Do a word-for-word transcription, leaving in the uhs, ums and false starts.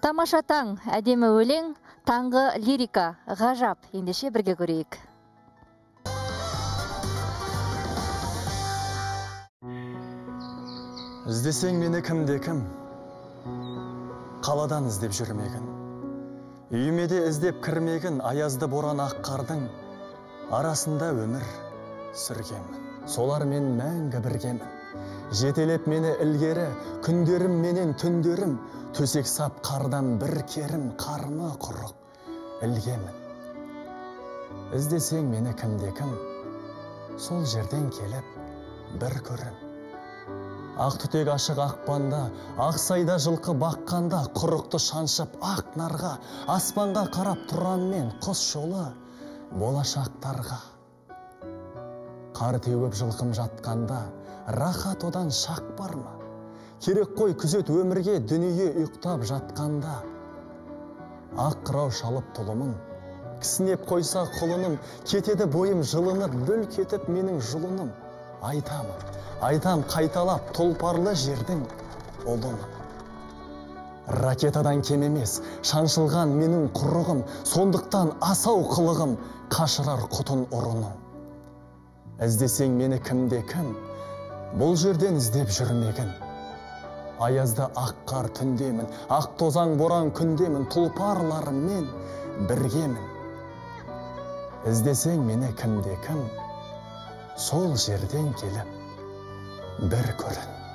Тамаша таң, әдемі өлең, таңғы лирика, ғажап, ендеше бірге көрейік. Іздесең мені кімде кім, қаладан іздеп жүрмегін. Үймеде іздеп кірмегін, аязды боран ақ қардың арасында өмір сүргенмін. Солар мен мәңгі біргемін. Жетелеп мені ілгері, күндерім менен түндерім, төсек сап қардан бір керім, қарны құрық ілгемін. Іздесең мені кімде кім, сол жерден келіп бір көрім. Ақ түтек ашық ақпанда, ақ сайда жылқы баққанда, құрықты шаншып ақ нарға, аспанға қарап тұрам мен құс жолы болашақтарға. Қар теуіп жылқым жатқанда, рахат одан шақ бар ма? Керек қой күзет өмірге, дүние ұйықтап жатқанда. Ақ қырау шалып тұлымын, кісінеп қойса құлыным, кетеді бойым жылынып, бүл кетіп менің жұлыным. Айтамын, айтам қайталап тұлпарлы жердің ұлын. Ракетадан кем емес, шаншылған менің құрығым, сондықтан асау қылығым, қашырар құтын ұрыным. Іздесең мені кімде кім, бұл жерден іздеп жүрмегін. Аязда ақ қар түндемін, ақ тозаң боран күндемін, тұлпарларыммен біргемін. Іздесең мені кімде кім, сол жерден келіп бір көрін.